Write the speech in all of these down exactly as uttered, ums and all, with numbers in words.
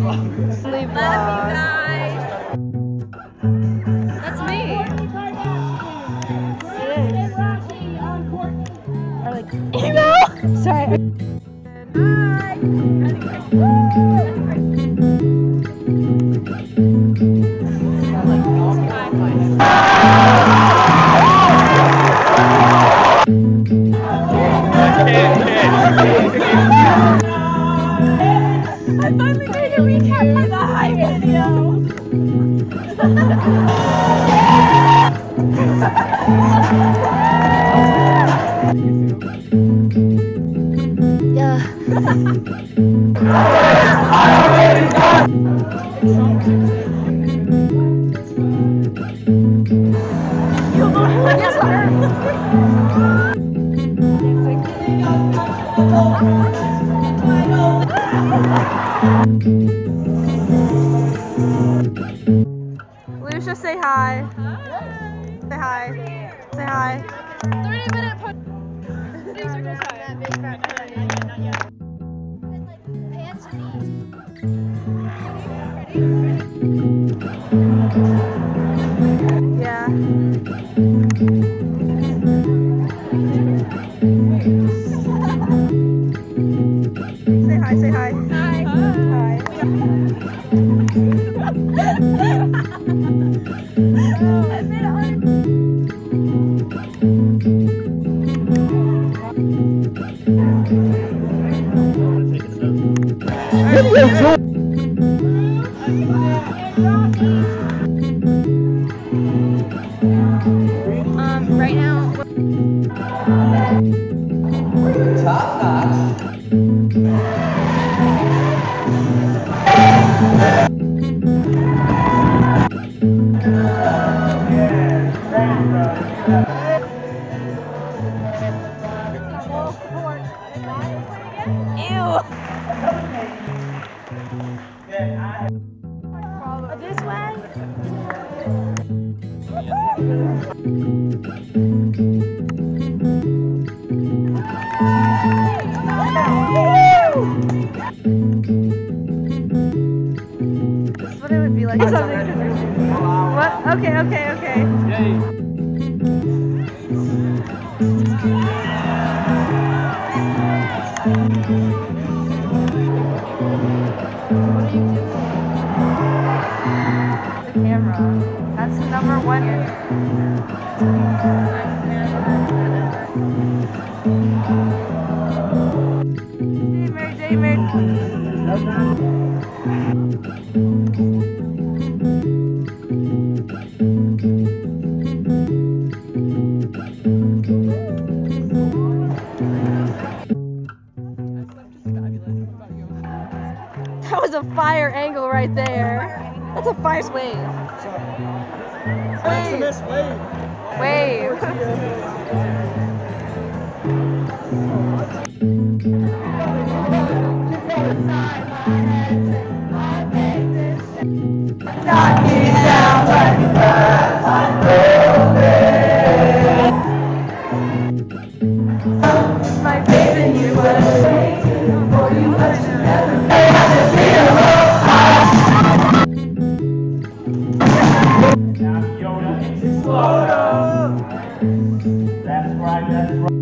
Love you guys. That's me. Or like, emo. Sorry. I finally made a recap for the high video. Yeah. Lucia, say hi. Say hi. Say hi. thirty minute put. Three circles high. Yeah. Say hi, say hi. Hi. Hi. Um, right now. Top notch. Ew. This way? This is what it would be like. What? Okay, okay, okay. Yay. The camera. That's the number one. David, David. That was a fire angle right there. That's a fire wave. Wave. Knock me down like a bird on my baby, you were waiting for you, but you never made it feel That's right, that's right.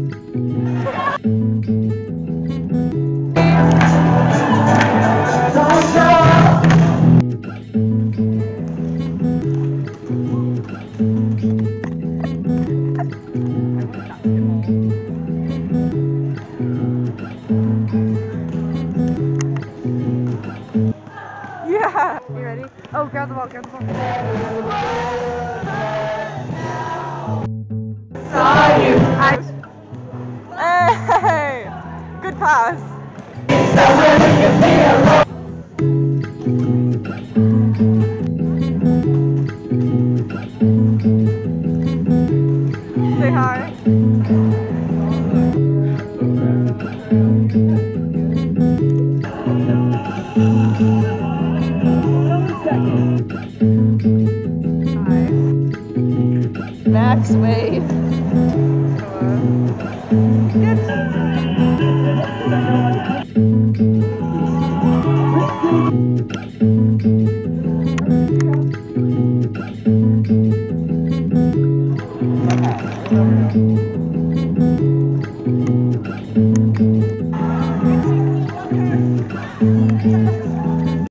Yeah! You ready? Oh, grab the ball, grab the ball. Saw you! I... Hey! Good pass! Say hi. Max wave. Good. There we go.